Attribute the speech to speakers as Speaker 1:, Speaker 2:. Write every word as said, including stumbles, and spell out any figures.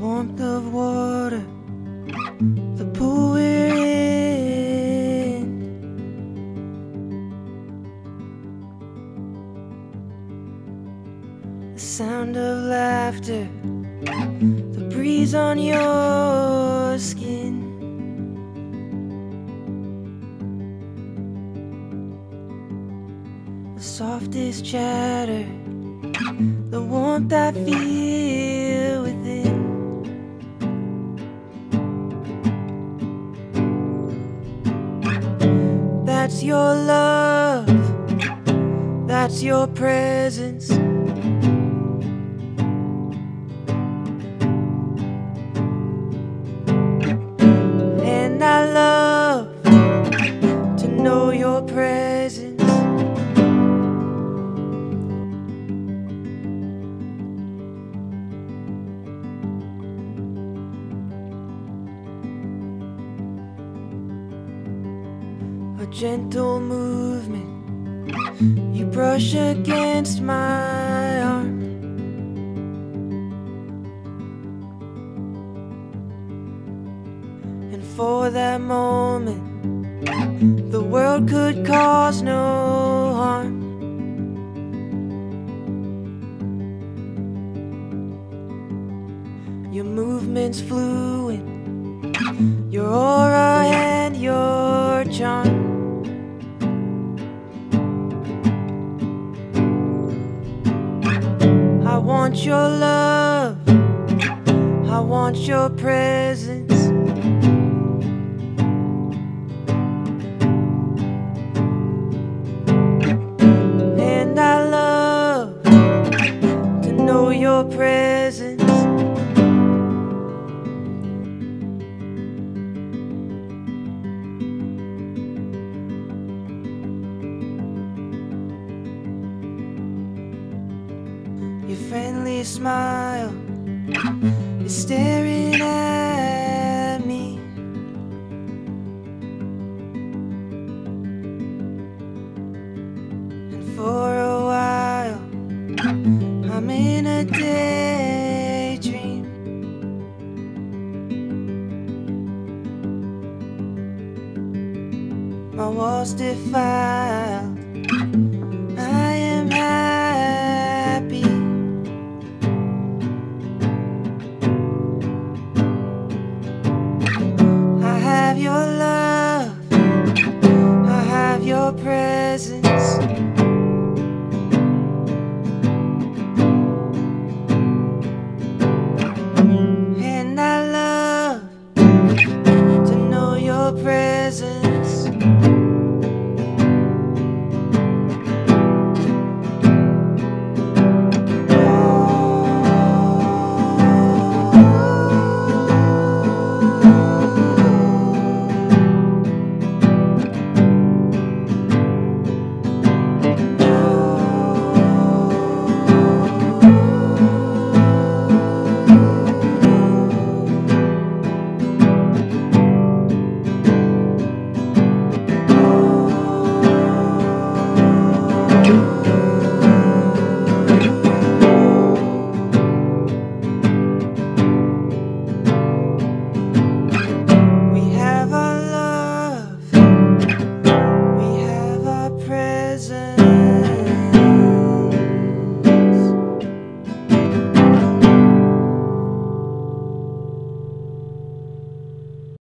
Speaker 1: warmth of water, the pool we're in, the sound of laughter, the breeze on your skin, the softest chatter, the warmth I feel within. That's your love, that's your presence. And I love to know your presence. A gentle movement, you brush against my arm, and for that moment the world could cause no harm. Your movement's fluent, your aura and your charm. I want your love, I want your presence. And I love to know your presence. Your friendly smile is staring at me, and for a while I'm in a daydream. My walls defile,